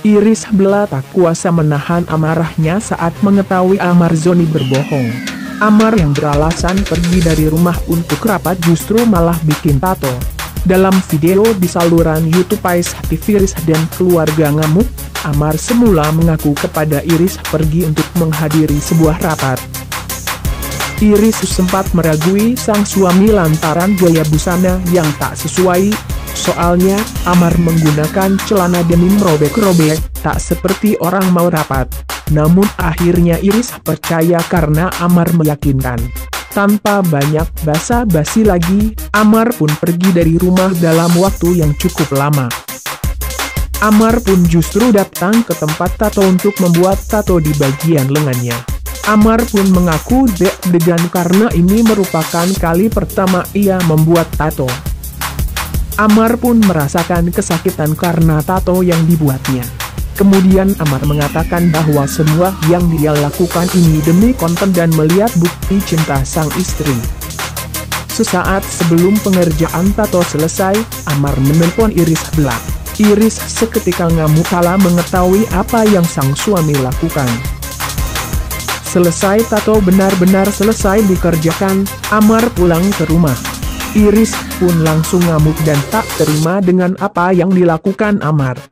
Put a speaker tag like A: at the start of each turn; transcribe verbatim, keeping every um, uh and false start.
A: Iris bela tak kuasa menahan amarahnya saat mengetahui Amar Zoni berbohong. Amar yang beralasan pergi dari rumah untuk rapat justru malah bikin tato. Dalam video di saluran YouTube Ais T V, Iris dan keluarga ngamuk. Amar semula mengaku kepada Iris pergi untuk menghadiri sebuah rapat. Iris sempat meragui sang suami lantaran gaya busana yang tak sesuai. Soalnya, Amar menggunakan celana denim robek-robek, tak seperti orang mau rapat. Namun akhirnya Iris percaya karena Amar meyakinkan. Tanpa banyak basa-basi lagi, Amar pun pergi dari rumah dalam waktu yang cukup lama. Amar pun justru datang ke tempat tato untuk membuat tato di bagian lengannya. Amar pun mengaku deg-degan karena ini merupakan kali pertama ia membuat tato. Amar pun merasakan kesakitan karena tato yang dibuatnya. Kemudian Amar mengatakan bahwa semua yang dia lakukan ini demi konten dan melihat bukti cinta sang istri. Sesaat sebelum pengerjaan tato selesai, Amar menelpon Iris bela. Iris seketika ngamuk kala mengetahui apa yang sang suami lakukan. Selesai tato benar-benar selesai dikerjakan, Amar pulang ke rumah. Iris pun langsung ngamuk dan tak terima dengan apa yang dilakukan Amar.